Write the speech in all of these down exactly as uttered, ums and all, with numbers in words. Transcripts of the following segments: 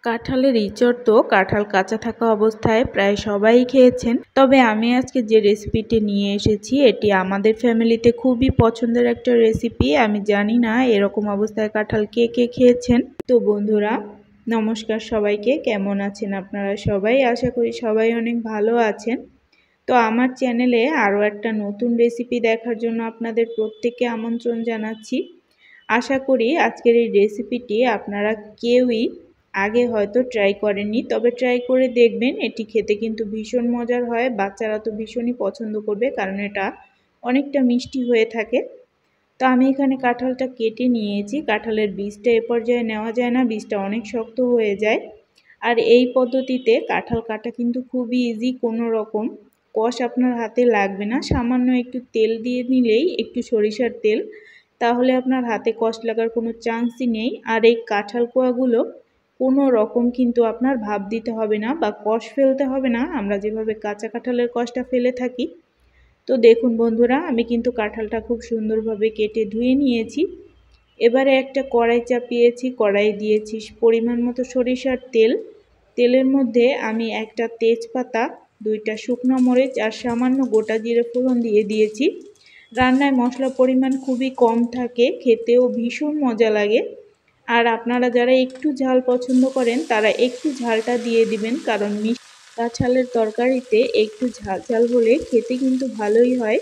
কাঁঠালের ইঁচড় তো কাঁঠাল কাঁচা থাকা অবস্থায় প্রায় সবাই খেয়েছেন, তবে আমি আজকে যে রেসিপিটি নিয়ে এসেছি এটি আমাদের ফ্যামিলিতে খুবই পছন্দের একটা রেসিপি। আমি জানি না এরকম অবস্থায় কাঁঠাল কে কে খেয়েছেন। তো বন্ধুরা নমস্কার সবাইকে, কেমন আছেন আপনারা সবাই? আশা করি সবাই অনেক ভালো আছেন। তো আমার চ্যানেলে আরও একটা নতুন রেসিপি দেখার জন্য আপনাদের প্রত্যেককে আমন্ত্রণ জানাচ্ছি। আশা করি আজকের এই রেসিপিটি আপনারা কেউই আগে হয়তো ট্রাই করেননি, তবে ট্রাই করে দেখবেন। এটি খেতে কিন্তু ভীষণ মজার হয়, বাচ্চারা তো ভীষণই পছন্দ করবে কারণ এটা অনেকটা মিষ্টি হয়ে থাকে। তো আমি এখানে কাঁঠালটা কেটে নিয়েছি। কাঁঠালের বীজটা এ পর্যায়ে নেওয়া যায় না, বীজটা অনেক শক্ত হয়ে যায়। আর এই পদ্ধতিতে কাঁঠাল কাটা কিন্তু খুবই ইজি, কোনো রকম কষ আপনার হাতে লাগবে না। সামান্য একটু তেল দিয়ে নিলেই, একটু সরিষার তেল, তাহলে আপনার হাতে কষ লাগার কোনো চান্সই নেই। আর এই কাঁঠাল কোয়াগুলো কোনো রকম কিন্তু আপনার ভাপ দিতে হবে না বা কষ ফেলতে হবে না, আমরা যেভাবে কাঁচা কাঁঠালের কষটা ফেলে থাকি। তো দেখুন বন্ধুরা, আমি কিন্তু কাঁঠালটা খুব সুন্দরভাবে কেটে ধুয়ে নিয়েছি। এবারে একটা কড়াই চাপিয়েছি, কড়াই দিয়েছি পরিমাণ মতো সরিষার তেল। তেলের মধ্যে আমি একটা তেজপাতা, দুইটা শুকনো মরিচ আর সামান্য গোটা জিরে ফোড়ন দিয়ে দিয়েছি। রান্নায় মশলার পরিমাণ খুবই কম থাকে, খেতেও ভীষণ মজা লাগে। আর আপনারা যারা একটু ঝাল পছন্দ করেন তারা একটু ঝালটা দিয়ে দিবেন, কারণ মিষ্টি কাঁঠালের তরকারিতে একটু ঝাল ঝাল হলে খেতে কিন্তু ভালোই হয়।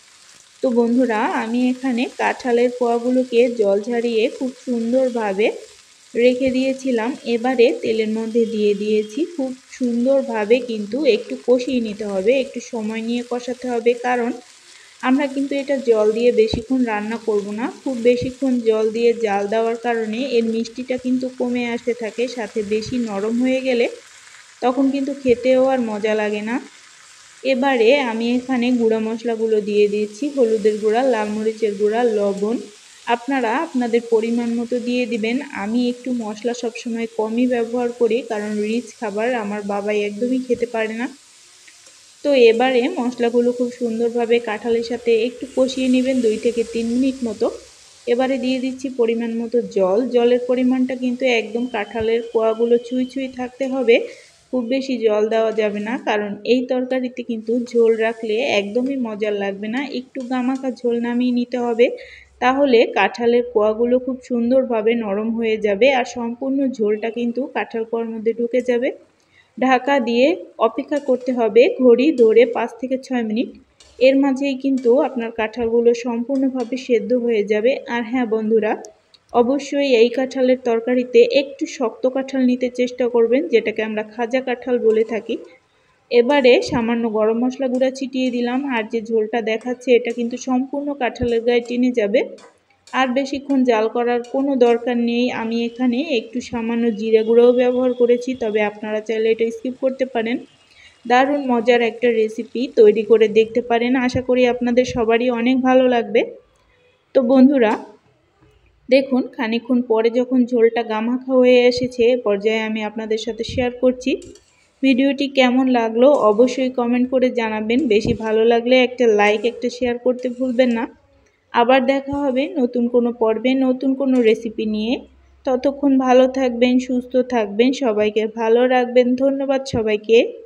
তো বন্ধুরা আমি এখানে কাঁঠালের কোয়াগুলোকে জল ঝারিয়ে খুব সুন্দরভাবে রেখে দিয়েছিলাম। এবারে তেলের মধ্যে দিয়ে দিয়েছি। খুব সুন্দরভাবে কিন্তু একটু কষিয়ে নিতে হবে, একটু সময় নিয়ে কষাতে হবে, কারণ আমরা কিন্তু এটা জল দিয়ে বেশিক্ষণ রান্না করব না। খুব বেশিক্ষণ জল দিয়ে জাল দেওয়ার কারণে এর মিষ্টিটা কিন্তু কমে আসতে থাকে, সাথে বেশি নরম হয়ে গেলে তখন কিন্তু খেতেও আর মজা লাগে না। এবারে আমি এখানে গুঁড়া মশলাগুলো দিয়ে দিয়েছি, হলুদের গুঁড়া, লাল মরিচের গুঁড়া, লবণ আপনারা আপনাদের পরিমাণ মতো দিয়ে দিবেন। আমি একটু মশলা সবসময় কমই ব্যবহার করি, কারণ রিচ খাবার আমার বাবাই একদমই খেতে পারে না। তো এবারে মশলাগুলো খুব সুন্দরভাবে কাঁঠালের সাথে একটু কষিয়ে নেবেন দুই থেকে তিন মিনিট মতো। এবারে দিয়ে দিচ্ছি পরিমাণ মতো জল। জলের পরিমাণটা কিন্তু একদম কাঁঠালের কোয়াগুলো চুই চুই থাকতে হবে, খুব বেশি জল দেওয়া যাবে না, কারণ এই তরকারিতে কিন্তু ঝোল রাখলে একদমই মজার লাগবে না। একটু গামাখা ঝোল নামিয়ে নিতে হবে, তাহলে কাঁঠালের কোয়াগুলো খুব সুন্দরভাবে নরম হয়ে যাবে আর সম্পূর্ণ ঝোলটা কিন্তু কাঁঠাল কোয়ার মধ্যে ঢুকে যাবে। ঢাকা দিয়ে অপেক্ষা করতে হবে ঘড়ি ধরে পাঁচ থেকে ছয় মিনিট। এর মাঝেই কিন্তু আপনার কাঁঠালগুলো সম্পূর্ণভাবে সেদ্ধ হয়ে যাবে। আর হ্যাঁ বন্ধুরা, অবশ্যই এই কাঁঠালের তরকারিতে একটু শক্ত কাঁঠাল নিতে চেষ্টা করবেন, যেটাকে আমরা খাজা কাঁঠাল বলে থাকি। এবারে সামান্য গরম মশলা গুঁড়া ছিটিয়ে দিলাম। আর যে ঝোলটা দেখাচ্ছে এটা কিন্তু সম্পূর্ণ কাঁঠালের গায়ে টেনে যাবে, আর বেশিক্ষণ জাল করার কোনো দরকার নেই। আমি এখানে একটু সামান্য জিরে গুঁড়োও ব্যবহার করেছি, তবে আপনারা চাইলে এটা স্কিপ করতে পারেন। দারুণ মজার একটা রেসিপি, তৈরি করে দেখতে পারেন, আশা করি আপনাদের সবারই অনেক ভালো লাগবে। তো বন্ধুরা দেখুন, খানিকক্ষণ পরে যখন ঝোলটা গামাখা হয়ে এসেছে, পর্যায়ে আমি আপনাদের সাথে শেয়ার করছি। ভিডিওটি কেমন লাগলো অবশ্যই কমেন্ট করে জানাবেন। বেশি ভালো লাগলে একটা লাইক, একটা শেয়ার করতে ভুলবেন না। আবার দেখা হবে নতুন কোনো পর্বে, নতুন কোনো রেসিপি নিয়ে। ততক্ষণ ভালো থাকবেন, সুস্থ থাকবেন, সবাইকে ভালো রাখবেন। ধন্যবাদ সবাইকে।